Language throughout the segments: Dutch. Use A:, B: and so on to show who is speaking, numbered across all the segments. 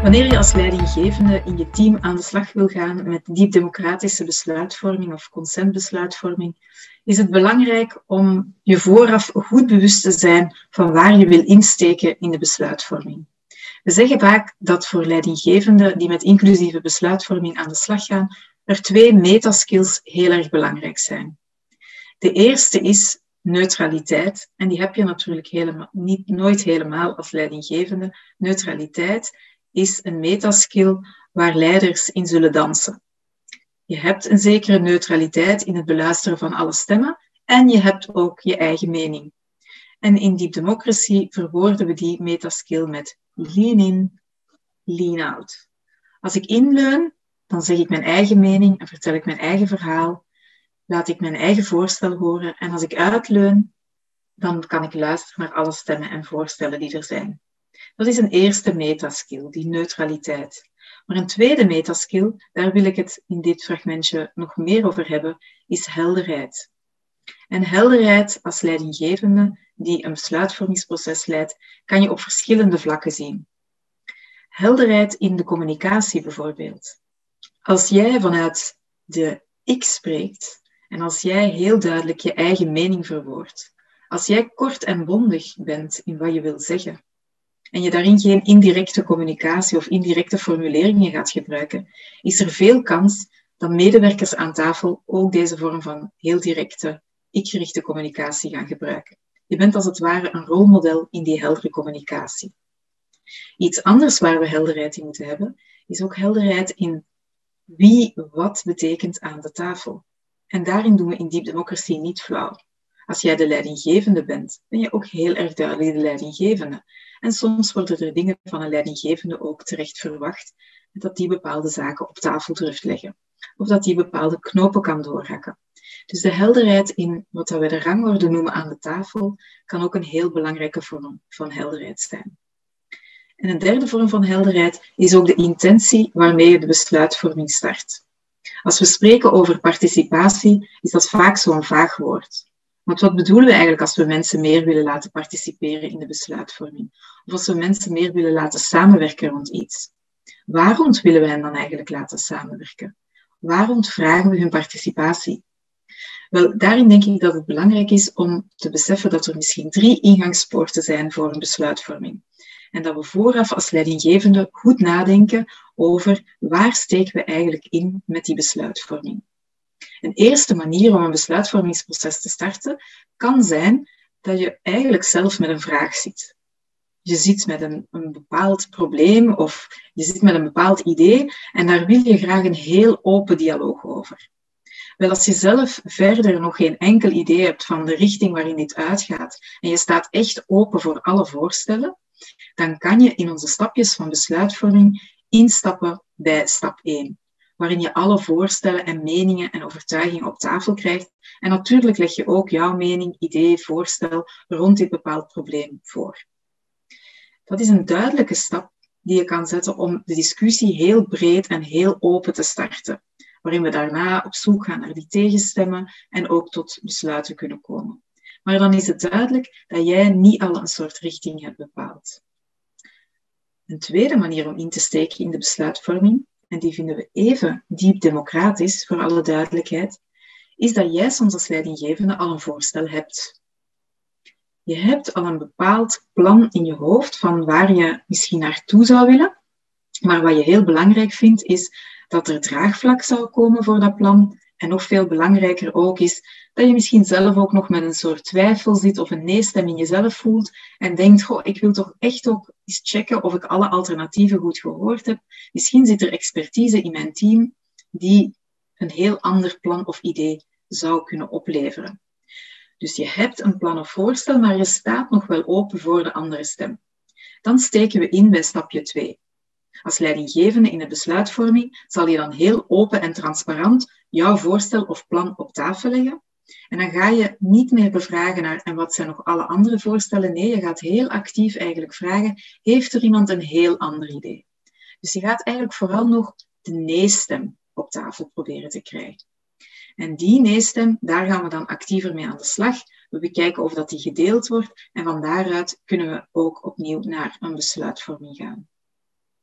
A: Wanneer je als leidinggevende in je team aan de slag wil gaan met diep democratische besluitvorming of consentbesluitvorming, is het belangrijk om je vooraf goed bewust te zijn van waar je wil insteken in de besluitvorming. We zeggen vaak dat voor leidinggevenden die met inclusieve besluitvorming aan de slag gaan, er 2 metaskills heel erg belangrijk zijn. De eerste is neutraliteit, en die heb je natuurlijk nooit helemaal als leidinggevende. Neutraliteit is een metaskill waar leiders in zullen dansen. Je hebt een zekere neutraliteit in het beluisteren van alle stemmen en je hebt ook je eigen mening. En in Deep Democracy verwoorden we die metaskill met lean in, lean out. Als ik inleun, dan zeg ik mijn eigen mening en vertel ik mijn eigen verhaal, laat ik mijn eigen voorstel horen en als ik uitleun, dan kan ik luisteren naar alle stemmen en voorstellen die er zijn. Dat is een eerste metaskill, die neutraliteit. Maar een tweede metaskill, daar wil ik het in dit fragmentje nog meer over hebben, is helderheid. En helderheid als leidinggevende die een besluitvormingsproces leidt, kan je op verschillende vlakken zien. Helderheid in de communicatie bijvoorbeeld. Als jij vanuit de ik spreekt en als jij heel duidelijk je eigen mening verwoordt, als jij kort en bondig bent in wat je wil zeggen, en je daarin geen indirecte communicatie of indirecte formuleringen gaat gebruiken, is er veel kans dat medewerkers aan tafel ook deze vorm van heel directe, ik-gerichte communicatie gaan gebruiken. Je bent als het ware een rolmodel in die heldere communicatie. Iets anders waar we helderheid in moeten hebben, is ook helderheid in wie wat betekent aan de tafel. En daarin doen we in Deep Democracy niet flauw. Als jij de leidinggevende bent, ben je ook heel erg duidelijk de leidinggevende. En soms worden er dingen van een leidinggevende ook terecht verwacht, dat die bepaalde zaken op tafel durft leggen. Of dat die bepaalde knopen kan doorhakken. Dus de helderheid in wat we de rangorde noemen aan de tafel, kan ook een heel belangrijke vorm van helderheid zijn. En een derde vorm van helderheid is ook de intentie waarmee je de besluitvorming start. Als we spreken over participatie, is dat vaak zo'n vaag woord. Want wat bedoelen we eigenlijk als we mensen meer willen laten participeren in de besluitvorming? Of als we mensen meer willen laten samenwerken rond iets? Waarom willen we hen dan eigenlijk laten samenwerken? Waarom vragen we hun participatie? Wel, daarin denk ik dat het belangrijk is om te beseffen dat er misschien 3 ingangspoorten zijn voor een besluitvorming. En dat we vooraf als leidinggevende goed nadenken over waar steken we eigenlijk in met die besluitvorming. Een eerste manier om een besluitvormingsproces te starten kan zijn dat je eigenlijk zelf met een vraag zit. Je zit met een bepaald probleem of je zit met een bepaald idee en daar wil je graag een heel open dialoog over. Wel, als je zelf verder nog geen enkel idee hebt van de richting waarin dit uitgaat en je staat echt open voor alle voorstellen, dan kan je in onze stapjes van besluitvorming instappen bij stap 1. Waarin je alle voorstellen en meningen en overtuigingen op tafel krijgt. En natuurlijk leg je ook jouw mening, idee, voorstel rond dit bepaald probleem voor. Dat is een duidelijke stap die je kan zetten om de discussie heel breed en heel open te starten. Waarin we daarna op zoek gaan naar die tegenstemmen en ook tot besluiten kunnen komen. Maar dan is het duidelijk dat jij niet al een soort richting hebt bepaald. Een tweede manier om in te steken in de besluitvorming, en die vinden we even diep democratisch, voor alle duidelijkheid, is dat jij soms als leidinggevende al een voorstel hebt. Je hebt al een bepaald plan in je hoofd van waar je misschien naartoe zou willen, maar wat je heel belangrijk vindt is dat er draagvlak zou komen voor dat plan en nog veel belangrijker ook is dat je misschien zelf ook nog met een soort twijfel zit of een nee-stem in jezelf voelt en denkt, goh, ik wil toch echt ook eens checken of ik alle alternatieven goed gehoord heb. Misschien zit er expertise in mijn team die een heel ander plan of idee zou kunnen opleveren. Dus je hebt een plan of voorstel, maar je staat nog wel open voor de andere stem. Dan steken we in bij stapje 2. Als leidinggevende in de besluitvorming zal je dan heel open en transparant jouw voorstel of plan op tafel leggen. En dan ga je niet meer bevragen naar en wat zijn nog alle andere voorstellen. Nee, je gaat heel actief eigenlijk vragen, heeft er iemand een heel ander idee? Dus je gaat eigenlijk vooral nog de nee-stem op tafel proberen te krijgen. En die nee-stem, daar gaan we dan actiever mee aan de slag. We bekijken of dat die gedeeld wordt en van daaruit kunnen we ook opnieuw naar een besluitvorming gaan.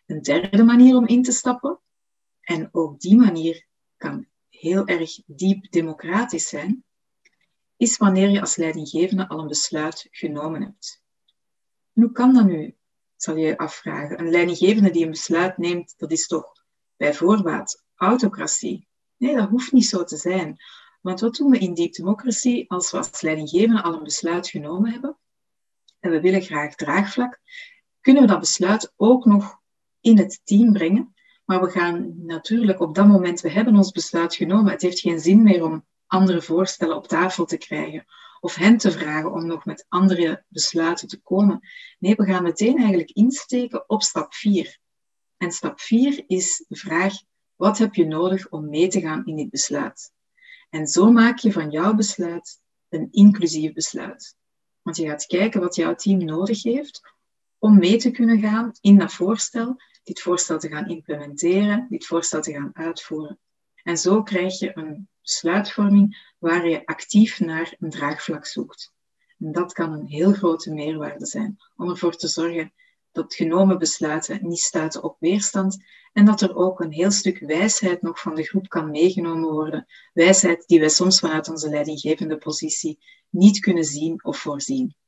A: Een derde manier om in te stappen, en ook die manier kan heel erg diep democratisch zijn, is wanneer je als leidinggevende al een besluit genomen hebt. En hoe kan dat nu, zal je je afvragen. Een leidinggevende die een besluit neemt, dat is toch bij voorbaat autocratie? Nee, dat hoeft niet zo te zijn. Want wat doen we in deep democracy als we als leidinggevende al een besluit genomen hebben en we willen graag draagvlak, kunnen we dat besluit ook nog in het team brengen. Maar we gaan natuurlijk op dat moment, we hebben ons besluit genomen. Het heeft geen zin meer om andere voorstellen op tafel te krijgen of hen te vragen om nog met andere besluiten te komen. Nee, we gaan meteen eigenlijk insteken op stap 4. En stap 4 is de vraag, wat heb je nodig om mee te gaan in dit besluit? En zo maak je van jouw besluit een inclusief besluit. Want je gaat kijken wat jouw team nodig heeft om mee te kunnen gaan in dat voorstel, dit voorstel te gaan implementeren, dit voorstel te gaan uitvoeren. En zo krijg je een besluitvorming waar je actief naar een draagvlak zoekt. En dat kan een heel grote meerwaarde zijn om ervoor te zorgen dat genomen besluiten niet stuiten op weerstand en dat er ook een heel stuk wijsheid nog van de groep kan meegenomen worden. Wijsheid die wij soms vanuit onze leidinggevende positie niet kunnen zien of voorzien.